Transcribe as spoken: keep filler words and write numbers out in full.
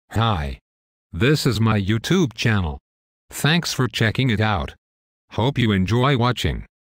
Hi. This is my YouTube channel. Thanks for checking it out. Hope you enjoy watching.